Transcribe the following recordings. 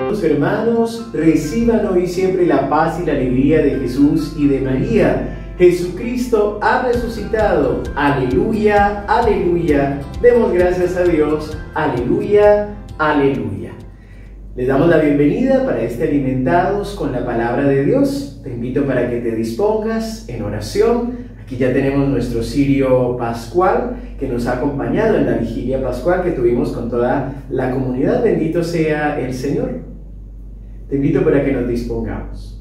Hermanos, reciban hoy siempre la paz y la alegría de Jesús y de María. Jesucristo ha resucitado. Aleluya, aleluya. Demos gracias a Dios. Aleluya, aleluya. Les damos la bienvenida para este Alimentados con la Palabra de Dios. Te invito para que te dispongas en oración. Aquí ya tenemos nuestro cirio pascual que nos ha acompañado en la vigilia pascual que tuvimos con toda la comunidad. Bendito sea el Señor. Te invito para que nos dispongamos.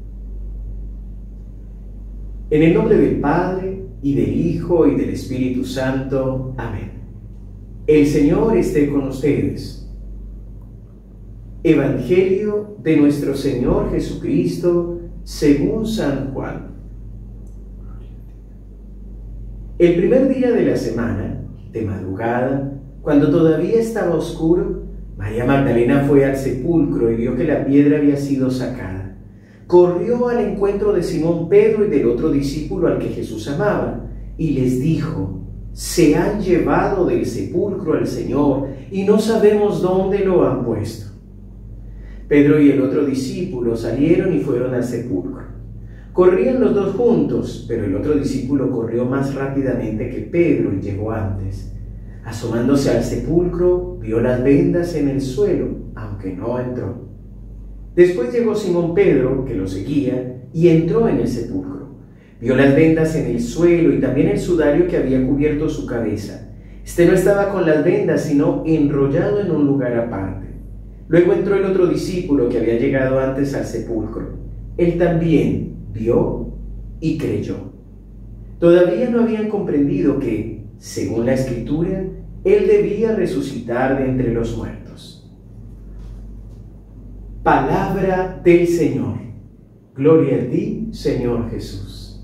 En el nombre del Padre, y del Hijo, y del Espíritu Santo. Amén. El Señor esté con ustedes. Evangelio de nuestro Señor Jesucristo según San Juan. El primer día de la semana, de madrugada, cuando todavía estaba oscuro, María Magdalena fue al sepulcro y vio que la piedra había sido sacada. Corrió al encuentro de Simón Pedro y del otro discípulo al que Jesús amaba, y les dijo: «Se han llevado del sepulcro al Señor, y no sabemos dónde lo han puesto». Pedro y el otro discípulo salieron y fueron al sepulcro. Corrían los dos juntos, pero el otro discípulo corrió más rápidamente que Pedro y llegó antes. Asomándose al sepulcro, vio las vendas en el suelo, aunque no entró. Después llegó Simón Pedro, que lo seguía, y entró en el sepulcro. Vio las vendas en el suelo y también el sudario que había cubierto su cabeza. Este no estaba con las vendas, sino enrollado en un lugar aparte. Luego entró el otro discípulo que había llegado antes al sepulcro. Él también vio y creyó. Todavía no habían comprendido que, según la Escritura, Él debía resucitar de entre los muertos. Palabra del Señor. Gloria a ti, Señor Jesús.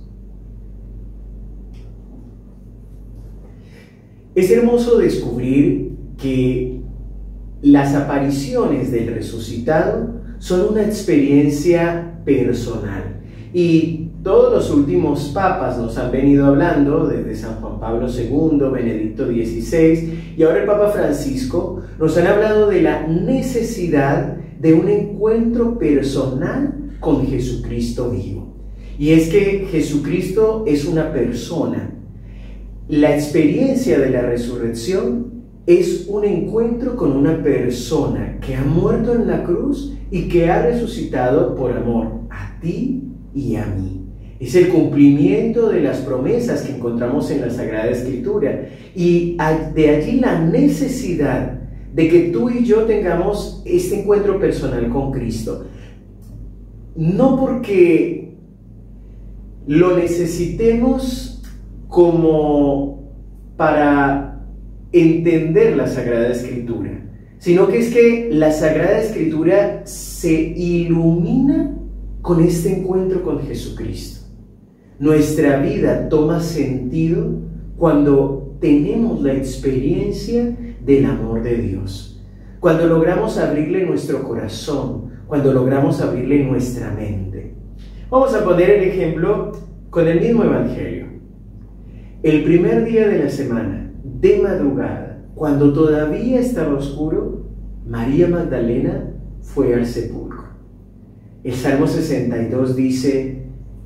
Es hermoso descubrir que las apariciones del resucitado son una experiencia personal. Y todos los últimos papas nos han venido hablando, desde San Juan Pablo II, Benedicto XVI y ahora el Papa Francisco, nos han hablado de la necesidad de un encuentro personal con Jesucristo vivo. Y es que Jesucristo es una persona. La experiencia de la resurrección es un encuentro con una persona que ha muerto en la cruz y que ha resucitado por amor a ti y a mí. Es el cumplimiento de las promesas que encontramos en la Sagrada Escritura. Y de allí la necesidad de que tú y yo tengamos este encuentro personal con Cristo. No porque lo necesitemos como para entender la Sagrada Escritura, sino que es que la Sagrada Escritura se ilumina con este encuentro con Jesucristo. Nuestra vida toma sentido cuando tenemos la experiencia del amor de Dios, cuando logramos abrirle nuestro corazón, cuando logramos abrirle nuestra mente. Vamos a poner el ejemplo con el mismo Evangelio. El primer día de la semana, de madrugada, cuando todavía estaba oscuro, María Magdalena fue al sepulcro. El Salmo 62 dice: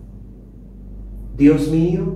Dios mío,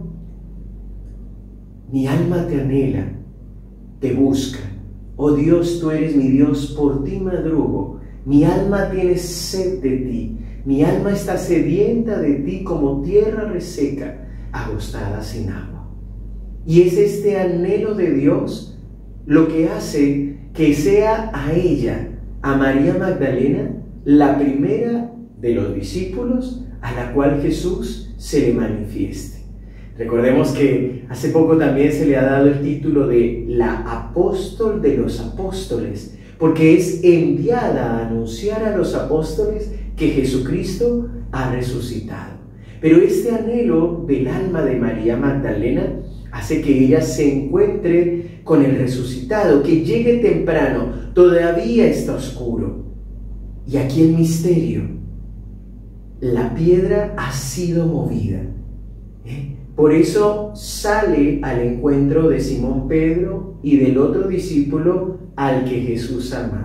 mi alma te anhela, te busca. Oh Dios, tú eres mi Dios, por ti madrugo. Mi alma tiene sed de ti, mi alma está sedienta de ti como tierra reseca, agostada sin agua. Y es este anhelo de Dios lo que hace que sea a ella, a María Magdalena, la primera de los discípulos a la cual Jesús se le manifieste. Recordemos que hace poco también se le ha dado el título de la apóstol de los apóstoles, porque es enviada a anunciar a los apóstoles que Jesucristo ha resucitado. Pero este anhelo del alma de María Magdalena hace que ella se encuentre con el resucitado, que llegue temprano, todavía está oscuro. Y aquí el misterio: la piedra ha sido movida. Por eso sale al encuentro de Simón Pedro y del otro discípulo al que Jesús amaba.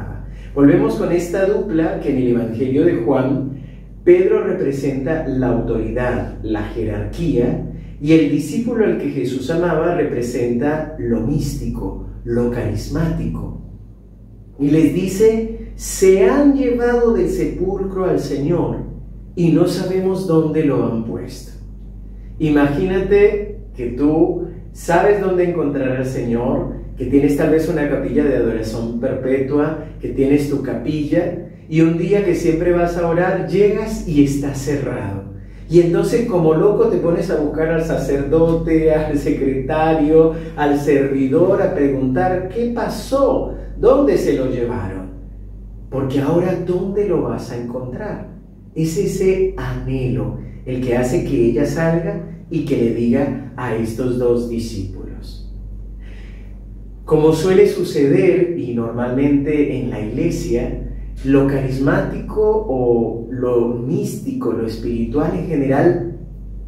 Volvemos con esta dupla que en el Evangelio de Juan, Pedro representa la autoridad, la jerarquía, y el discípulo al que Jesús amaba representa lo místico, lo carismático. Y les dice: se han llevado del sepulcro al Señor y no sabemos dónde lo han puesto. Imagínate que tú sabes dónde encontrar al Señor, que tienes tal vez una capilla de adoración perpetua, que tienes tu capilla, y un día que siempre vas a orar, llegas y está cerrado. Y entonces como loco te pones a buscar al sacerdote, al secretario, al servidor, a preguntar: ¿qué pasó? ¿Dónde se lo llevaron? Porque ahora, ¿dónde lo vas a encontrar? Es ese anhelo el que hace que ella salga y que le diga a estos dos discípulos. Como suele suceder, y normalmente en la iglesia, lo carismático o lo místico, lo espiritual en general,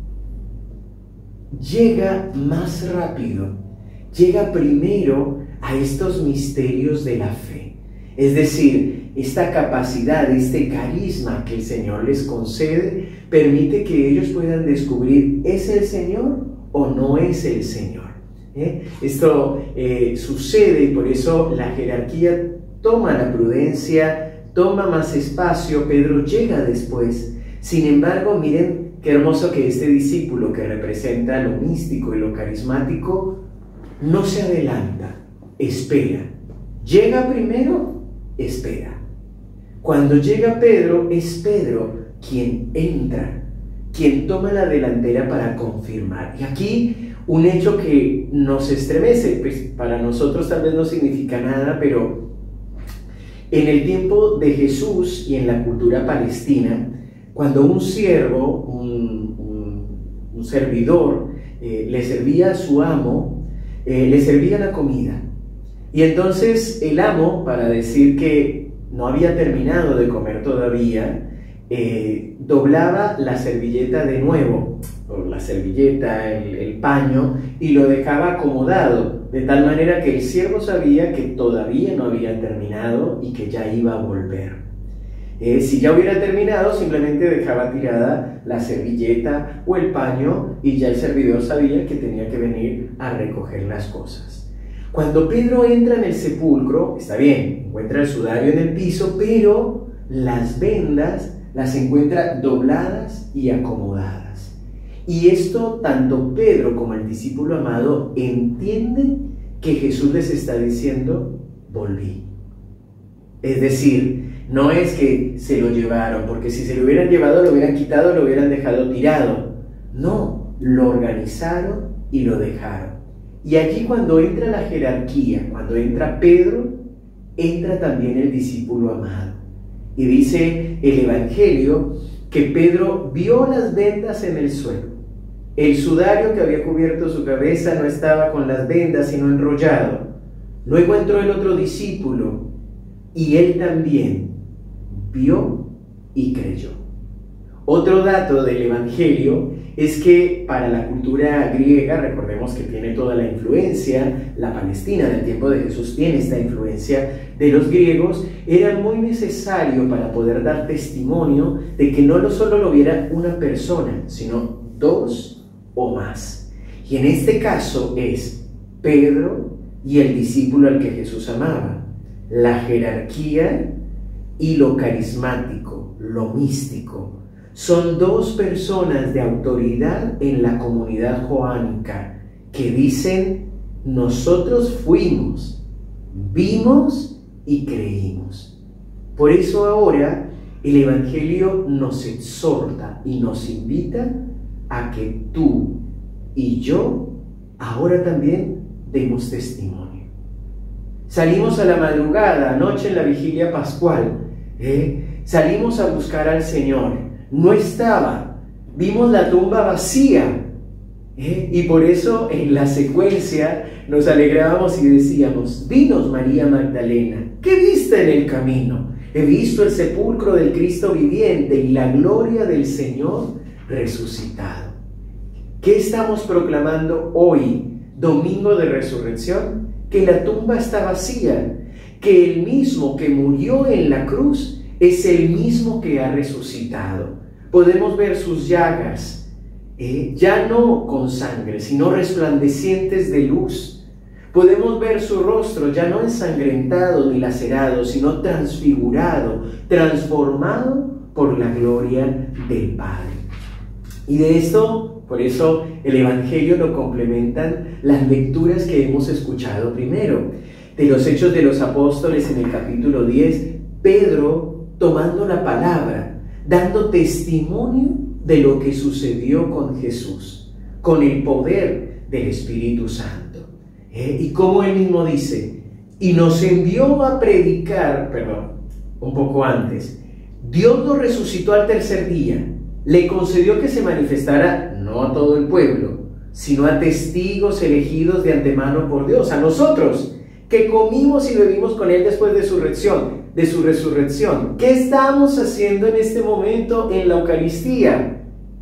llega más rápido, llega primero a estos misterios de la fe. Es decir, esta capacidad, este carisma que el Señor les concede, permite que ellos puedan descubrir: ¿es el Señor o no es el Señor? Esto sucede, y por eso la jerarquía toma la prudencia, toma más espacio. Pedro llega después. Sin embargo, miren qué hermoso que este discípulo, que representa lo místico y lo carismático, no se adelanta, espera. Llega primero, espera. Cuando llega Pedro, es Pedro quien entra, quien toma la delantera para confirmar. Y aquí un hecho que nos estremece, pues para nosotros tal vez no significa nada, pero en el tiempo de Jesús y en la cultura palestina, cuando un siervo, un servidor, le servía a su amo, le servía la comida. Y entonces el amo, para decir que no había terminado de comer todavía, doblaba la servilleta de nuevo, o la servilleta, el paño, y lo dejaba acomodado, de tal manera que el siervo sabía que todavía no había terminado y que ya iba a volver. Si ya hubiera terminado, simplemente dejaba tirada la servilleta o el paño y ya el servidor sabía que tenía que venir a recoger las cosas. Cuando Pedro entra en el sepulcro, está bien, encuentra el sudario en el piso, pero las vendas las encuentra dobladas y acomodadas. Y esto, tanto Pedro como el discípulo amado entienden que Jesús les está diciendo: volví. Es decir, no es que se lo llevaron, porque si se lo hubieran llevado, lo hubieran quitado, lo hubieran dejado tirado. No, lo organizaron y lo dejaron. Y aquí, cuando entra la jerarquía, cuando entra Pedro, entra también el discípulo amado. Y dice el Evangelio que Pedro vio las vendas en el suelo. El sudario que había cubierto su cabeza no estaba con las vendas, sino enrollado. Luego entró el otro discípulo y él también vio y creyó. Otro dato del Evangelio es que para la cultura griega, recordemos que tiene toda la influencia, la Palestina del tiempo de Jesús tiene esta influencia de los griegos, era muy necesario para poder dar testimonio de que no solo lo viera una persona, sino dos o más. Y en este caso es Pedro y el discípulo al que Jesús amaba. La jerarquía y lo carismático, lo místico, son dos personas de autoridad en la comunidad joánica que dicen: nosotros fuimos, vimos y creímos. Por eso ahora el Evangelio nos exhorta y nos invita a que tú y yo ahora también demos testimonio. Salimos a la madrugada, anoche en la vigilia pascual, salimos a buscar al Señor. No estaba, vimos la tumba vacía, y por eso en la secuencia nos alegrábamos y decíamos: dinos, María Magdalena, ¿qué viste en el camino? He visto el sepulcro del Cristo viviente y la gloria del Señor resucitado. ¿Qué estamos proclamando hoy, domingo de resurrección? Que la tumba está vacía, que el mismo que murió en la cruz es el mismo que ha resucitado. Podemos ver sus llagas, ya no con sangre, sino resplandecientes de luz. Podemos ver su rostro ya no ensangrentado ni lacerado, sino transfigurado, transformado por la gloria del Padre. Y de esto, por eso el Evangelio lo complementan las lecturas que hemos escuchado primero. De los Hechos de los Apóstoles en el capítulo 10, Pedro tomando la palabra, dando testimonio de lo que sucedió con Jesús, con el poder del Espíritu Santo. Y como él mismo dice, y nos envió a predicar, un poco antes, Dios lo resucitó al tercer día, le concedió que se manifestara no a todo el pueblo, sino a testigos elegidos de antemano por Dios, a nosotros, que comimos y bebimos con él después de su resurrección. ¿Qué estamos haciendo en este momento en la Eucaristía?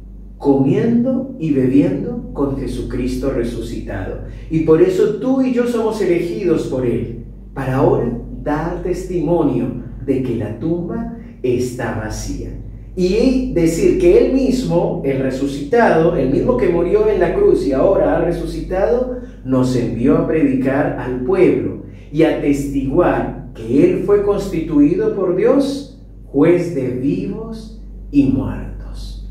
Comiendo y bebiendo con Jesucristo resucitado. Y por eso tú y yo somos elegidos por él, para ahora dar testimonio de que la tumba está vacía. Y decir que él mismo, el resucitado, el mismo que murió en la cruz y ahora ha resucitado, nos envió a predicar al pueblo y a testiguar que él fue constituido por Dios, juez de vivos y muertos.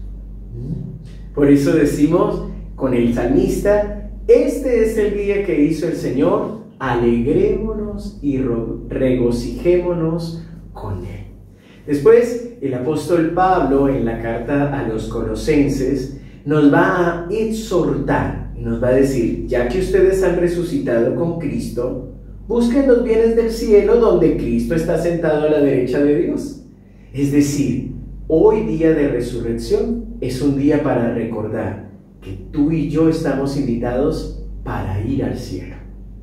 Por eso decimos con el salmista, este es el día que hizo el Señor, alegrémonos y regocijémonos con él. Después, el apóstol Pablo, en la carta a los Colosenses, nos va a exhortar y nos va a decir, ya que ustedes han resucitado con Cristo, busquen los bienes del cielo donde Cristo está sentado a la derecha de Dios. Es decir, hoy día de resurrección es un día para recordar que tú y yo estamos invitados para ir al cielo.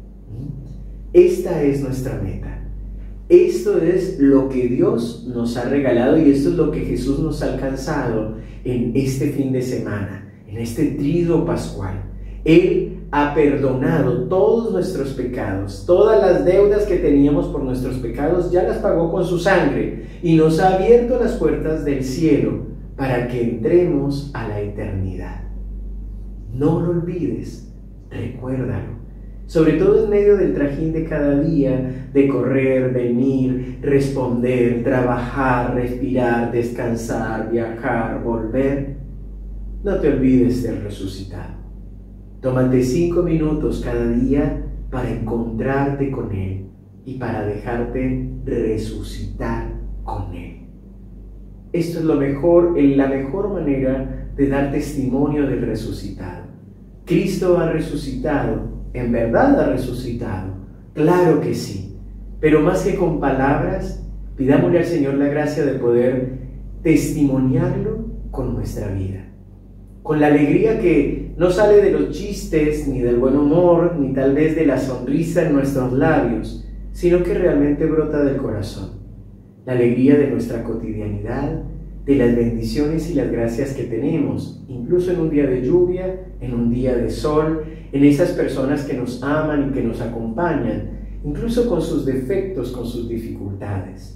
Esta es nuestra meta. Esto es lo que Dios nos ha regalado y esto es lo que Jesús nos ha alcanzado en este fin de semana, en este triduo pascual. Él ha perdonado todos nuestros pecados, todas las deudas que teníamos por nuestros pecados, ya las pagó con su sangre y nos ha abierto las puertas del cielo para que entremos a la eternidad. No lo olvides, recuérdalo. Sobre todo en medio del trajín de cada día, de correr, venir, responder, trabajar, respirar, descansar, viajar, volver, no te olvides del resucitado. Tómate 5 minutos cada día para encontrarte con Él y para dejarte resucitar con Él. Esto es la mejor manera de dar testimonio del resucitado. Cristo ha resucitado. ¿En verdad ha resucitado? Claro que sí, pero más que con palabras, pidámosle al Señor la gracia de poder testimoniarlo con nuestra vida, con la alegría que no sale de los chistes, ni del buen humor, ni tal vez de la sonrisa en nuestros labios, sino que realmente brota del corazón, la alegría de nuestra cotidianidad, de las bendiciones y las gracias que tenemos, incluso en un día de lluvia, en un día de sol, en esas personas que nos aman y que nos acompañan, incluso con sus defectos, con sus dificultades.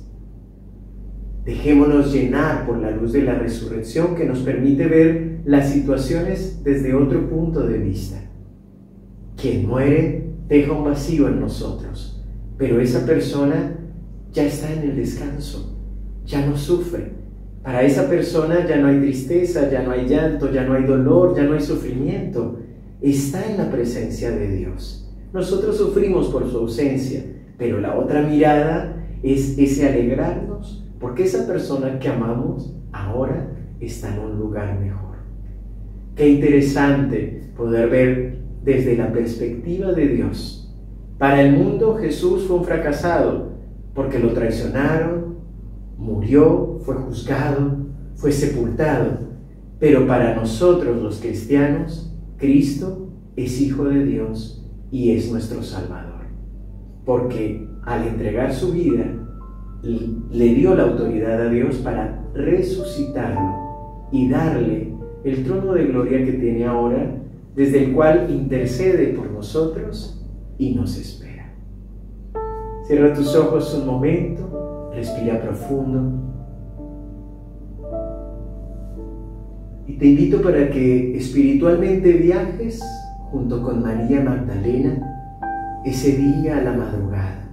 Dejémonos llenar por la luz de la resurrección que nos permite ver las situaciones desde otro punto de vista. Quien muere deja un vacío en nosotros, pero esa persona ya está en el descanso, ya no sufre. Para esa persona ya no hay tristeza, ya no hay llanto, ya no hay dolor, ya no hay sufrimiento. Está en la presencia de Dios. Nosotros sufrimos por su ausencia, pero la otra mirada es ese alegrarnos porque esa persona que amamos ahora está en un lugar mejor. Qué interesante poder ver desde la perspectiva de Dios. Para el mundo Jesús fue un fracasado porque lo traicionaron, murió, fue juzgado, fue sepultado, pero para nosotros los cristianos, Cristo es Hijo de Dios y es nuestro Salvador, porque al entregar su vida, le dio la autoridad a Dios para resucitarlo y darle el trono de gloria que tiene ahora, desde el cual intercede por nosotros y nos espera. Cierra tus ojos un momento, respira profundo. Y te invito para que espiritualmente viajes junto con María Magdalena ese día a la madrugada.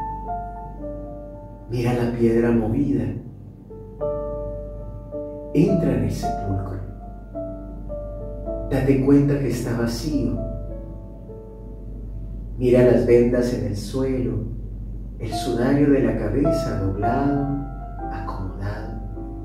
Mira la piedra movida. Entra en el sepulcro. Date cuenta que está vacío. Mira las vendas en el suelo, el sudario de la cabeza doblado, acomodado.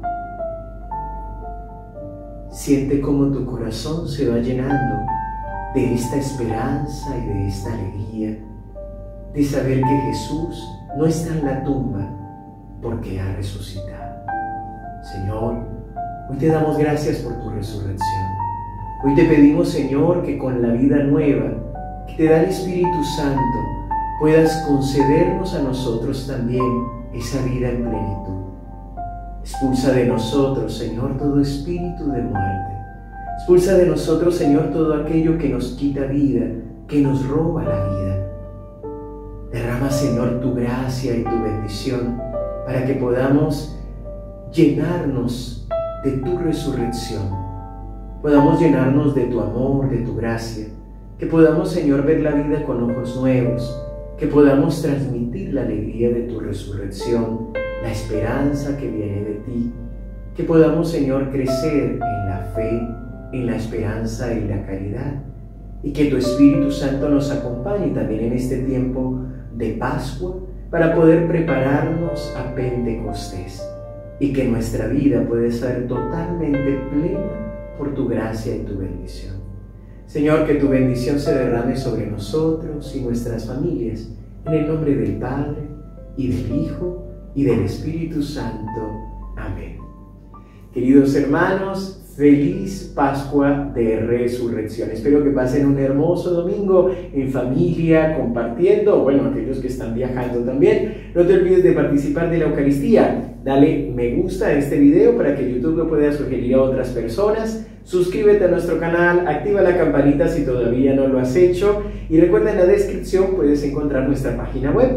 Siente cómo tu corazón se va llenando de esta esperanza y de esta alegría, de saber que Jesús no está en la tumba porque ha resucitado. Señor, hoy te damos gracias por tu resurrección. Hoy te pedimos, Señor, que con la vida nueva que te da el Espíritu Santo, puedas concedernos a nosotros también esa vida en plenitud. Expulsa de nosotros, Señor, todo espíritu de muerte. Expulsa de nosotros, Señor, todo aquello que nos quita vida, que nos roba la vida. Derrama, Señor, tu gracia y tu bendición para que podamos llenarnos de tu resurrección. Podamos llenarnos de tu amor, de tu gracia. Que podamos, Señor, ver la vida con ojos nuevos. Que podamos transmitir la alegría de tu resurrección, la esperanza que viene de ti. Que podamos, Señor, crecer en la fe, en la esperanza y la caridad. Y que tu Espíritu Santo nos acompañe también en este tiempo de Pascua para poder prepararnos a Pentecostés. Y que nuestra vida pueda ser totalmente plena por tu gracia y tu bendición. Señor, que tu bendición se derrame sobre nosotros y nuestras familias, en el nombre del Padre, y del Hijo, y del Espíritu Santo. Amén. Queridos hermanos, feliz Pascua de Resurrección. Espero que pasen un hermoso domingo en familia, compartiendo, bueno, aquellos que están viajando también. No te olvides de participar de la Eucaristía. Dale me gusta a este video para que YouTube lo pueda sugerir a otras personas. Suscríbete a nuestro canal, activa la campanita si todavía no lo has hecho y recuerda, en la descripción puedes encontrar nuestra página web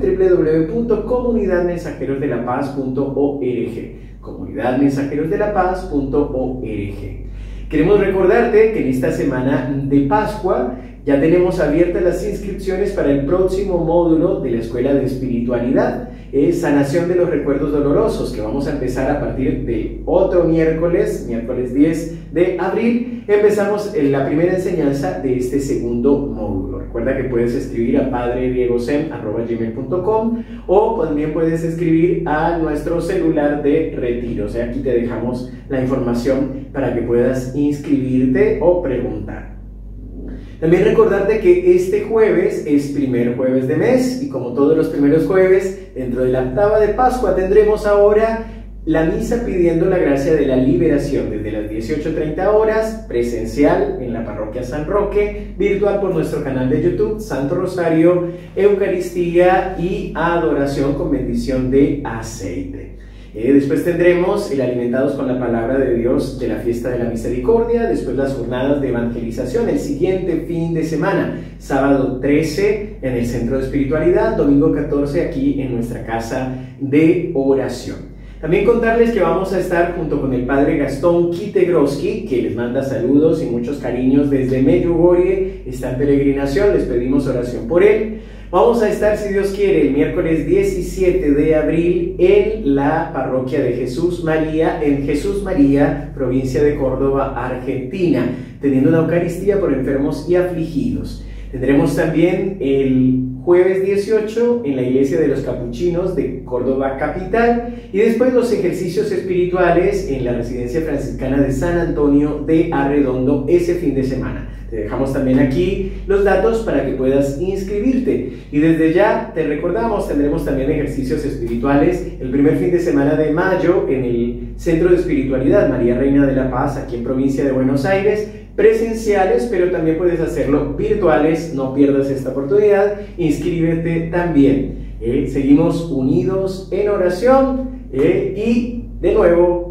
www.comunidadmensajerosdelapaz.org comunidadmensajerosdelapaz.org. Queremos recordarte que en esta semana de Pascua ya tenemos abiertas las inscripciones para el próximo módulo de la Escuela de Espiritualidad, Sanación de los Recuerdos Dolorosos, que vamos a empezar a partir de otro miércoles 10 de abril. Empezamos la primera enseñanza de este segundo módulo. Recuerda que puedes escribir a padrediegosem@gmail.com o también puedes escribir a nuestro celular de retiro. O sea, aquí te dejamos la información para que puedas inscribirte o preguntar. También recordarte que este jueves es primer jueves de mes y como todos los primeros jueves, dentro de la octava de Pascua tendremos ahora la misa pidiendo la gracia de la liberación desde las 18:30 horas, presencial en la parroquia San Roque, virtual por nuestro canal de YouTube, Santo Rosario, Eucaristía y adoración con bendición de aceite. Después tendremos el Alimentados con la Palabra de Dios de la Fiesta de la Misericordia, después las jornadas de evangelización, el siguiente fin de semana, sábado 13 en el Centro de Espiritualidad, domingo 14 aquí en nuestra casa de oración. También contarles que vamos a estar junto con el Padre Gastón Kitegroski, que les manda saludos y muchos cariños desde Medjugorje, está en peregrinación, les pedimos oración por él. Vamos a estar, si Dios quiere, el miércoles 17 de abril en la parroquia de Jesús María, en Jesús María, provincia de Córdoba, Argentina, teniendo una Eucaristía por enfermos y afligidos. Tendremos también el jueves 18 en la iglesia de los Capuchinos de Córdoba capital y después los ejercicios espirituales en la residencia franciscana de San Antonio de Arredondo ese fin de semana. Te dejamos también aquí los datos para que puedas inscribirte. Y desde ya te recordamos, tendremos también ejercicios espirituales el primer fin de semana de mayo en el Centro de Espiritualidad María Reina de la Paz, aquí en provincia de Buenos Aires, presenciales, pero también puedes hacerlo virtuales. No pierdas esta oportunidad, inscríbete también. Seguimos unidos en oración y de nuevo